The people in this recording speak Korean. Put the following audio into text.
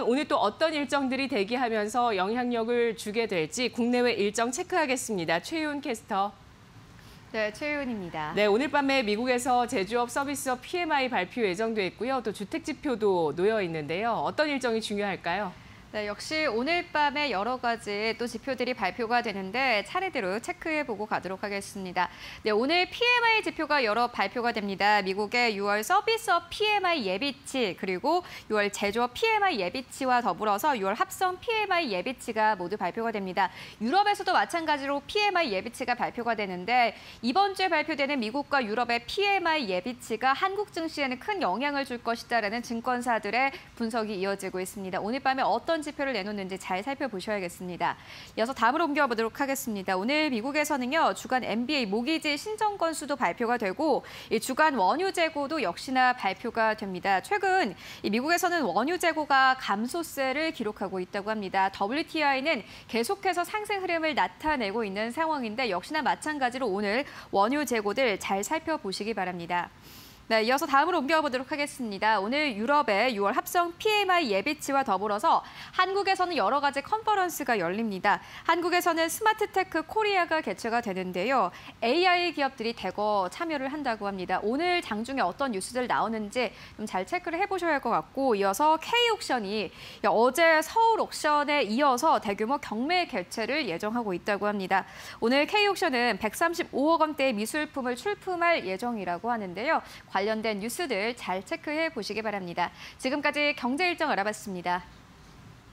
오늘 또 어떤 일정들이 대기하면서 영향력을 주게 될지 국내외 일정 체크하겠습니다. 최윤 캐스터. 네, 최윤입니다. 네, 오늘 밤에 미국에서 제조업 서비스업 PMI 발표 예정돼 있고요. 또 주택 지표도 놓여 있는데요. 어떤 일정이 중요할까요? 네, 역시 오늘 밤에 여러 가지 또 지표들이 발표가 되는데 차례대로 체크해보고 가도록 하겠습니다. 네, 오늘 PMI 지표가 여러 발표가 됩니다. 미국의 6월 서비스업 PMI 예비치, 그리고 6월 제조업 PMI 예비치와 더불어서 6월 합성 PMI 예비치가 모두 발표가 됩니다. 유럽에서도 마찬가지로 PMI 예비치가 발표가 되는데 이번 주에 발표되는 미국과 유럽의 PMI 예비치가 한국 증시에는 큰 영향을 줄 것이다라는 증권사들의 분석이 이어지고 있습니다. 오늘 밤에 어떤 지표를 내놓는지 잘 살펴보셔야겠습니다. 이어서 다음으로 옮겨보도록 하겠습니다. 오늘 미국에서는요, 주간 NBA 모기지 신청 건수도 발표가 되고 이 주간 원유 재고도 역시나 발표가 됩니다. 최근 이 미국에서는 원유 재고가 감소세를 기록하고 있다고 합니다. WTI는 계속해서 상승 흐름을 나타내고 있는 상황인데 역시나 마찬가지로 오늘 원유 재고들 잘 살펴보시기 바랍니다. 네, 이어서 다음으로 옮겨보도록 하겠습니다. 오늘 유럽의 6월 합성 PMI 예비치와 더불어서 한국에서는 여러 가지 컨퍼런스가 열립니다. 한국에서는 스마트테크 코리아가 개최가 되는데요. AI 기업들이 대거 참여를 한다고 합니다. 오늘 장중에 어떤 뉴스들 나오는지 좀 잘 체크를 해보셔야 할 것 같고, 이어서 K옥션이 어제 서울 옥션에 이어서 대규모 경매 개최를 예정하고 있다고 합니다. 오늘 K옥션은 135억 원대의 미술품을 출품할 예정이라고 하는데요. 관련된 뉴스들 잘 체크해 보시기 바랍니다. 지금까지 경제 일정 알아봤습니다.